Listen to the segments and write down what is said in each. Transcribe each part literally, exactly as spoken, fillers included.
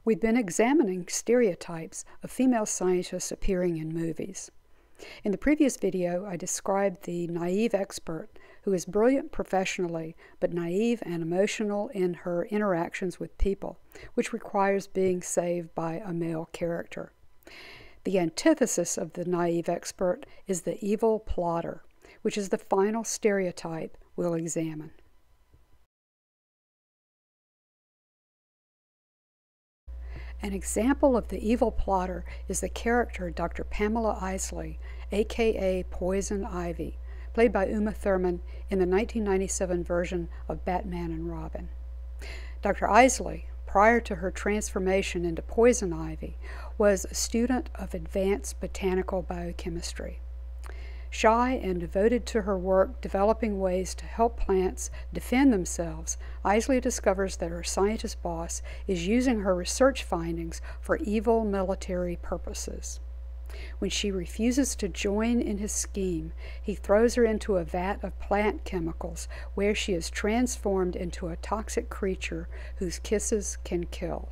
We've been examining stereotypes of female scientists appearing in movies. In the previous video, I described the naive expert who is brilliant professionally, but naive and emotional in her interactions with people, which requires being saved by a male character. The antithesis of the naive expert is the evil plotter, which is the final stereotype we'll examine. An example of the evil plotter is the character Doctor Pamela Isley, aka Poison Ivy, played by Uma Thurman in the nineteen ninety-seven version of Batman and Robin. Doctor Isley, prior to her transformation into Poison Ivy, was a student of advanced botanical biochemistry. Shy and devoted to her work developing ways to help plants defend themselves, Isley discovers that her scientist boss is using her research findings for evil military purposes. When she refuses to join in his scheme, he throws her into a vat of plant chemicals where she is transformed into a toxic creature whose kisses can kill.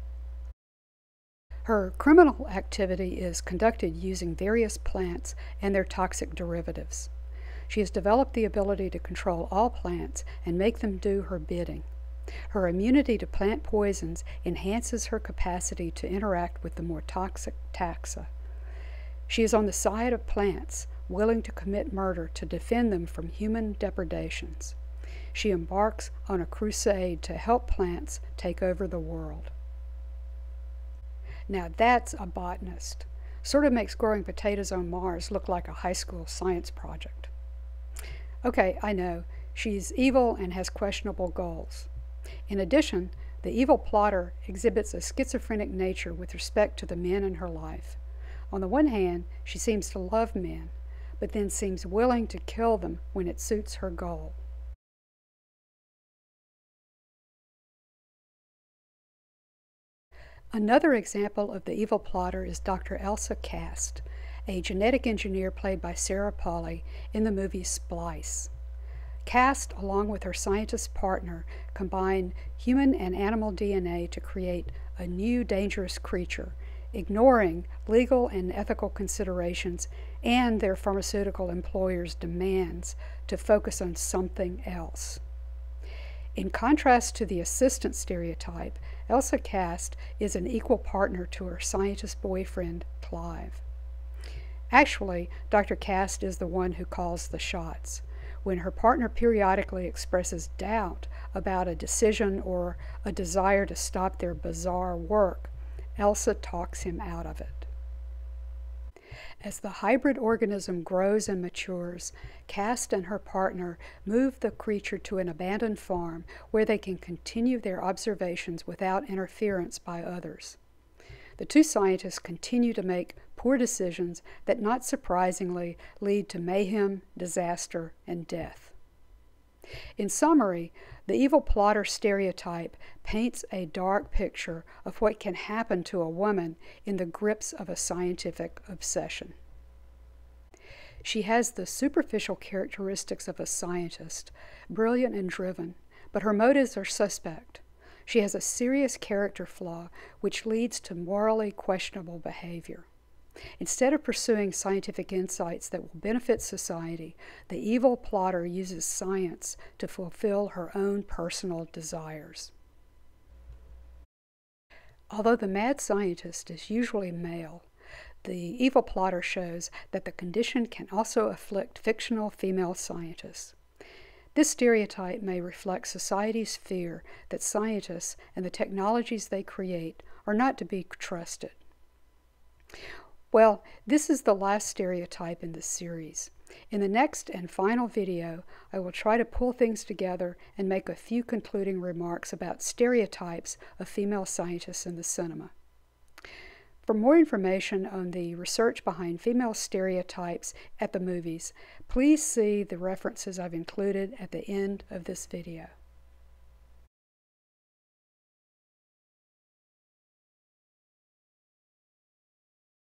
Her criminal activity is conducted using various plants and their toxic derivatives. She has developed the ability to control all plants and make them do her bidding. Her immunity to plant poisons enhances her capacity to interact with the more toxic taxa. She is on the side of plants, willing to commit murder to defend them from human depredations. She embarks on a crusade to help plants take over the world. Now that's a botanist. Sort of makes growing potatoes on Mars look like a high school science project. Okay, I know, she's evil and has questionable goals. In addition, the evil plotter exhibits a schizophrenic nature with respect to the men in her life. On the one hand, she seems to love men, but then seems willing to kill them when it suits her goal. Another example of the evil plotter is Doctor Elsa Kast, a genetic engineer played by Sarah Polley in the movie Splice. Kast, along with her scientist partner, combine human and animal D N A to create a new dangerous creature, ignoring legal and ethical considerations and their pharmaceutical employers' demands to focus on something else. In contrast to the assistant stereotype, Elsa Kast is an equal partner to her scientist boyfriend, Clive. Actually, Doctor Kast is the one who calls the shots. When her partner periodically expresses doubt about a decision or a desire to stop their bizarre work, Elsa talks him out of it. As the hybrid organism grows and matures, Kast and her partner move the creature to an abandoned farm where they can continue their observations without interference by others. The two scientists continue to make poor decisions that, not surprisingly, lead to mayhem, disaster, and death. In summary, the evil plotter stereotype paints a dark picture of what can happen to a woman in the grips of a scientific obsession. She has the superficial characteristics of a scientist, brilliant and driven, but her motives are suspect. She has a serious character flaw which leads to morally questionable behavior. Instead of pursuing scientific insights that will benefit society, the evil plotter uses science to fulfill her own personal desires. Although the mad scientist is usually male, the evil plotter shows that the condition can also afflict fictional female scientists. This stereotype may reflect society's fear that scientists and the technologies they create are not to be trusted. Well, this is the last stereotype in this series. In the next and final video, I will try to pull things together and make a few concluding remarks about stereotypes of female scientists in the cinema. For more information on the research behind female stereotypes at the movies, please see the references I've included at the end of this video.